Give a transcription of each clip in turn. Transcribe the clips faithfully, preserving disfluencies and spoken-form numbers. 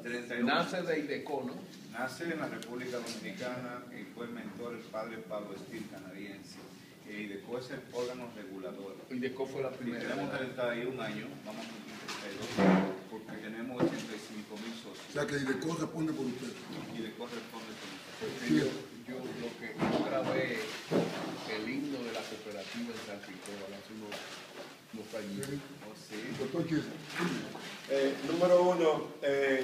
treinta y uno. Nace de IDECO, ¿no? Nace en la República Dominicana y fue el mentor el padre Pablo Steele, canadiense. E IDECO es el órgano regulador. IDECO fue la Y primera. tenemos treinta y un años, vamos a cumplir treinta y dos años, porque tenemos ochenta y cinco mil socios. O sea que IDECO responde por usted. IDECO responde por usted. Sí, yo, yo lo que yo grabé el himno de la cooperativa en San Cristóbal hace unos, unos años. Oh, sí. Doctor Chis. Eh, número uno, eh,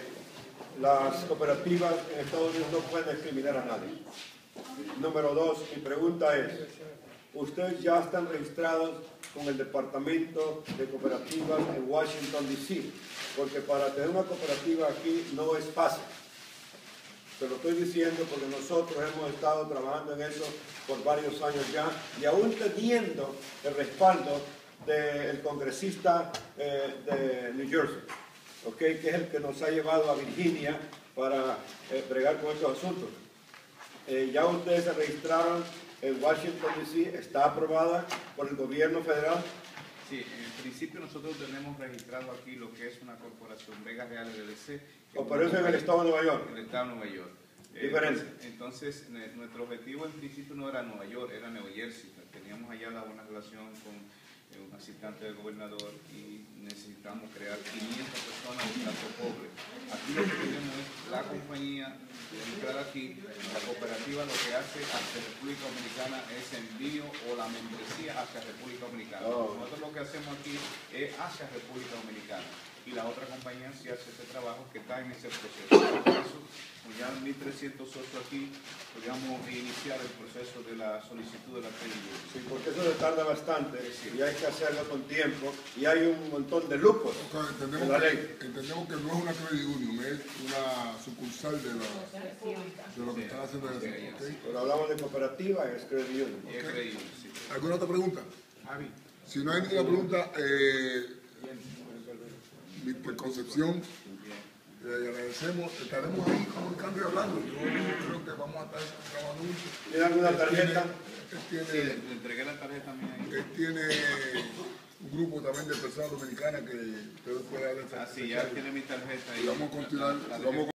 las cooperativas en Estados Unidos no pueden discriminar a nadie. Número dos, mi pregunta es, ¿ustedes ya están registrados con el Departamento de Cooperativas en Washington, D C? Porque para tener una cooperativa aquí no es fácil. Te lo estoy diciendo porque nosotros hemos estado trabajando en eso por varios años ya y aún teniendo el respaldo del congresista eh, de New Jersey, ¿okay? Que es el que nos ha llevado a Virginia para eh, bregar con estos asuntos. Eh, ya ustedes se registraron en Washington, D C, está aprobada por el gobierno federal. Sí, en principio nosotros tenemos registrado aquí lo que es una corporación Vega Real L L C. O por eso en el estado de Nueva York. En el estado de Nueva York. Diferente. Entonces, entonces, nuestro objetivo en principio no era Nueva York, era Nueva Jersey. Teníamos allá la buena relación con eh, un asistente del gobernador y necesitamos crear quinientas personas de trato pobre. Aquí lo que tenemos es la compañía registrada aquí, la cooperativa lo que hace hacia República Dominicana es envío o la membresía hacia República Dominicana. Oh. Nosotros lo que hacemos aquí es hacia República Dominicana y la otra compañía sí hace ese trabajo que está en ese proceso. Por eso, con ya mil trescientos socios aquí, podríamos iniciar el proceso de la solicitud de la credibilidad. Sí, porque eso se tarda bastante Sí. y hay que hacerlo con tiempo y hay un montón de lujos O sea, entendemos, en la que, ley. entendemos que no es una credit union, es una sucursal de, la, de lo que están haciendo en el ¿okay? Cuando hablamos de cooperativa es credit union. Y es creíble, sí. ¿Alguna otra pregunta? Javi. Si no hay ninguna pregunta, eh, mister Concepción, eh, le agradecemos. Estaremos ahí comunicando y hablando. Yo creo que vamos a estar trabajando mucho. ¿Tiene alguna tarjeta? Él Sí, tiene, le entregué la tarjeta también ahí. él tiene un grupo también de personas dominicanas que usted puede dar esa. Ah, sí, ya tiene mi tarjeta ahí. Y vamos a continuar. La- la vamos a